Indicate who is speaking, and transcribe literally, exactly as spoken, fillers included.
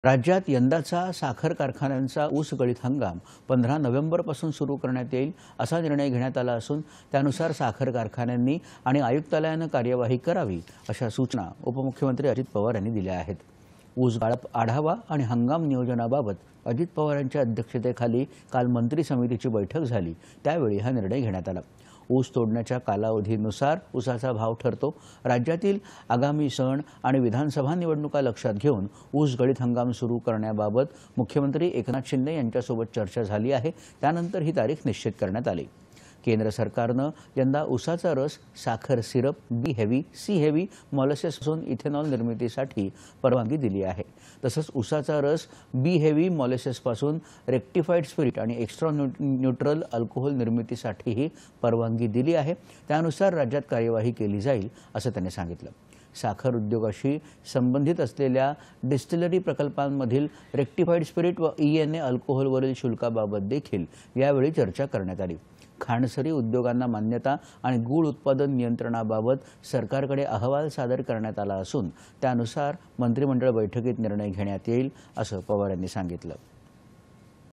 Speaker 1: राज्यात यंदाचा साखर कारखान्यांचा ऊस गळीत हंगाम पंधरा नोव्हेंबरपासून सुरू करण्यात येईल असा निर्णय घेण्यात आला असून त्यानुसार साखर कारखान्यांनी आणि आयुक्तालयानं कार्यवाही करावी अशा सूचना उपमुख्यमंत्री अजित पवार यांनी दिल्या आहेत। ऊस गाळप आढावा आणि हंगाम नियोजनाबाबत अजित पवार यांच्या अध्यक्षतेखाली काल मंत्री समितीची बैठक झाली, त्यावेळी हा निर्णय घेण्यात आला। ऊस तोडण्याच्या कालावधीनुसार ऊसाचा भाव ठरतो। राज्यातील आगामी सण आणि विधानसभा निवडणुका लक्षात घेऊन ऊस गळीत हंगाम सुरू करण्याबाबत मुख्यमंत्री एकनाथ शिंदे यांच्यासोबत चर्चा झाली आहे। त्यानंतर ही तारीख निश्चित करण्यात आली। केंद्र सरकारनं यंदा ऊसाचा रस, साखर syrup, B heavy, C heavy मॉलिसेसपासून इथेनॉल निर्मितीसाठी परवानगी दिली आहे। तसंच ऊसाचा रस, बी हेवी मॉलिसेसपासून रेक्टिफाईड स्पिरिट आणि एक्स्ट्रा न्यूट्रल अल्कोहोल निर्मितीसाठीही परवानगी दिली आहे। त्यानुसार राज्यात कार्यवाही केली जाईल असं त्यांनी सांगितलं। साखर उद्योगाशी संबंधित असलेल्या डिस्टिलरी प्रकल्पांमधील रेक्टिफाईड स्पिरिट व ईएनए अल्कोहोलवरील शुल्काबाबत देखील यावेळी चर्चा करण्यात आली। खाणसरी उद्योगांना मान्यता आणि गूळ उत्पादन नियंत्रणाबाबत सरकारकडे अहवाल सादर करण्यात आला असून त्यानुसार मंत्रिमंडळ बैठकीत निर्णय घेण्यात येईल असं पवार यांनी सांगितलं।